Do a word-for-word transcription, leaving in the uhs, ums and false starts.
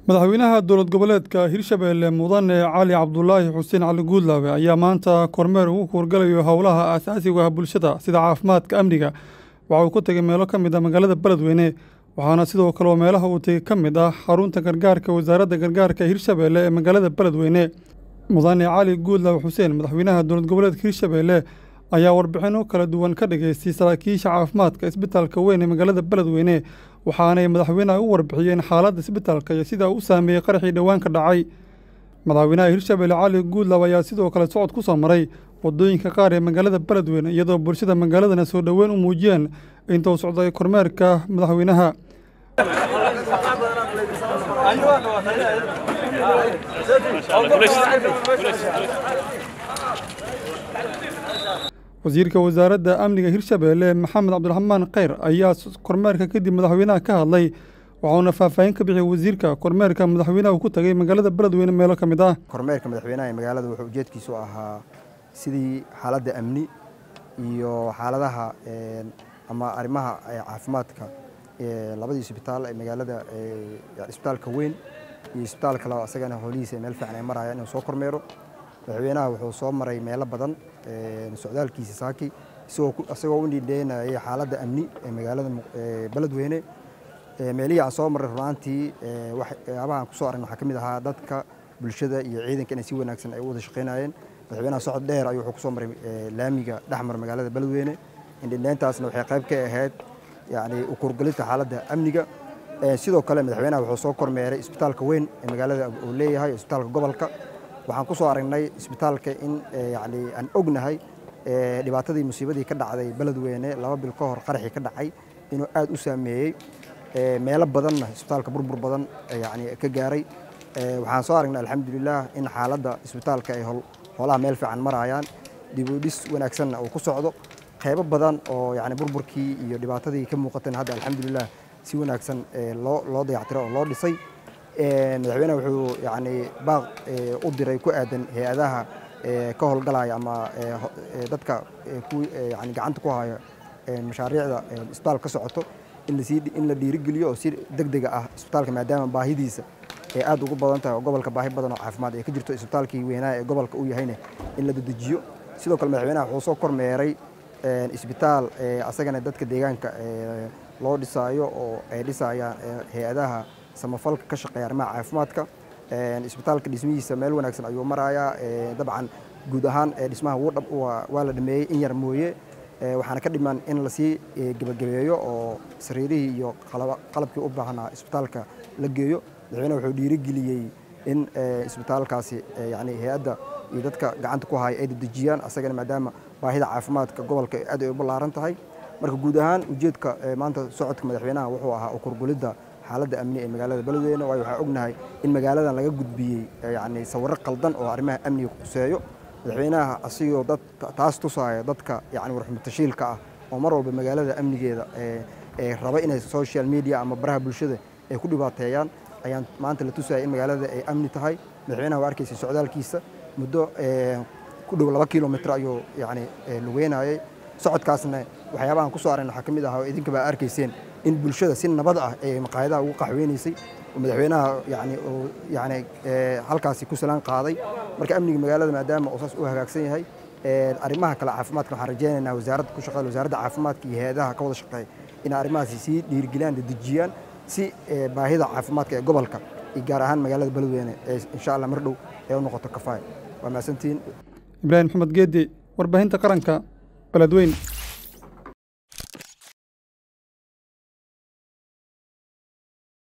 madaxweynaha dowlad goboleedka Hirshabelle Mudane Cali Cabdullaahi Xuseen Cali Guudlaabe ayaa maanta kormeer ugu howlgalayo howlaha aasaasiga ah bulshada sida caafimaadka amniga waxa uu ku tagay meelo ka mid ah magaalada Beledweyne waxaana sidoo kale meelaha uu tagay ka mid ah xarunta gargaarka wasaaradda gargaarka Hirshabelle ee magaalada Beledweyne Mudane Cali Guudlaabe Xuseen madaxweynaha dowlad goboleedka Hirshabelle ayaa warbixino kala duwan ka dhageystay saraakiisha caafimaadka isbitaalka weyn ee magaalada Beledweyne waxaanay madaxweynaha u warbixiyeen xaaladda isbitaalka iyo sida uu saameeyay qaraxii dhawaan ka dhacay madaxweynaha Hirshabelle Cali Guudlaabe ayaa sidoo kale socod ku soo maray wadooyinka qaar ee magaalada Beledweyne iyadoo bulshada magaaladana soo dhaweyn u muujiyeen inta uu socday kormeerka madaxweynaha wasiirka wasaaradda amniga Hirshabelle Maxamed Cabdiraxmaan Khayr ayaa kormeerka kadib madaxweynaha ka hadlay waxaana faahfaahin ka bixiyay wasiirka kormeerka madaxweynaha ku tagay magaalada Beledweyne meelo ka mid ah kormeerka madaxweynaha ee magaalada wuxuu ujeedkiisu ahaa sidii xaaladda amni iyo xaaladaha ama arrimaha caafimaadka ee labadii isbitaal ee magaalada isbitaalka weyn iyo isbitaalka labaad asagana howlihiisa meel fiican ay marayaan inuu soo kormeero madaxweynaha wuxuu soo maray meelo badan socdaalkiisa saaki isagoo u dhindheynayay xaaladda amni ee magaalada Beledweyne meelihii aan soo maray runaantii waxyaabaha aan ku soo aragnay waxaa ka mid ahaa dadka bulshada iyo ciidanka inay si wanaagsan ay u wada shaqeynayeen madaxweynaha socod dheer ayuu wuxuu ku soo maray laamiga dhexmar magaalada Beledweyne indhindeyntaasna waxay qayb ka ahayd yacni u kurgelinta xaaladda amniga sidoo kale madaxweynaha wuxuu soo kormeeray isbitaalka weyn ee magaalada uu leeyahay isbitaalka gobolka waxaan ku soo aragnay isbitaalka in yacni aan ognahay dhibaatadii musiibadii ka dhacday Beledweyne laba bil ka hor qaraxii ka dhacay inuu aad u saameeyay meelo badanna isbitaalka burbur badan yacni ka gaaray waxaan soo aragnay alxamdulillaah in xaaladda isbitaalka ay howlaha meel fiican marayaan dib u dhis wanaagsanna uu ku socdo qaybo badan oo yacni burburkii iyo dhibaatadii ka muuqatayna hadda alxamdulillaah si wanaagsan loo loo dayactiray oo loo dhisay madaxweynaha wuxuu yacni baaq u diray ku aadan hay-adaha ka howlgalaya ama dadka ku yacni gacanta ku haya mashaariicda isbitaalka ka socoto in la sii in la dhiirigeliyo oo si degdeg ah isbitaalka maadaama baahidiisa ay aad ugu badan tahay oo gobolka baahi badan oo caafimaad ay ka jirto isbitaalkii weynaa ee gobolka uu yahayna in la dedejiyo sidoo kale madaxweynaha wuxuu soo kormeeray isbitaal asagana dadka deegaanka loo dhisaayo oo ay dhisayaan hay-adaha samafalka ka shaqeeya arrimaha caafimaadka isbitaalka dhismihiisa meel wanaagsan ayuu marayaa dabcan guud ahaan dhismaha waa la dhameeyey in yar mooye waxaana ka dhiman in la sii gabagabeeyo oo sariirihii iyo qalabkii u baahnaa isbitaalka la geeyo madaxweynaha wuxuu dhiirigeliyey in isbitaalkaasi yacni hay-adda iyo dadka gacanta ku haya ay dedejiyaan asagana maadaama baahida caafimaadka gobolka aad ay u ballaaran tahay marka guud ahaan ujeedka maanta socodka madaxweynaha wuxuu ahaa u kurgulidda xaaladda amni ee magaalada Beledweyne waayo waxaa ognahay in magaaladan laga gudbiyey yacni sawirro qaldan oo arrimaha amniga quseeyo madaxweynaha asigoo dad taas tusaya dadka yacni warxumatashiilka ah oo mar walba magaalada amnigeeda ee raba inay social media ama baraha bulshada ay ku dhibaateeyaan ayaan maanta la tusaya in magaalada ay amni tahay madaxweynaha waa arkaysay socdaalkiisa muddo ku dhow laba kilomitir ayuu yacni lugeynayay socodkaasna waxyaabahan ku soo aragnay waxaa ka mid ahaa oo idinka baa arkayseen in bulshada si nabad ah ee maqaayadaha ugu qaxweynaysay oo madaxweynaha yacni oo yacni halkaasi ku salaan qaaday marka amniga magaalada maadaama uu saas u hagaagsan yahay arrimaha kale caafimaadka waxaan rajaynaynaa wasaaradda ku shaqeeya wasaaradda caafimaadka iyo hay-adaha ka wada shaqeeya in arrimahaasi sii dhiirigeliyaan dedejiyaan si baahida caafimaadka ee gobolka iyo gaar ahaan magaalada Beledweyne ee insha Allah mar dhow ay u noqoto kafaay waa mahadsantiin Ibraahim Maxamed Geedi warbaahinta qaranka Beledweyne.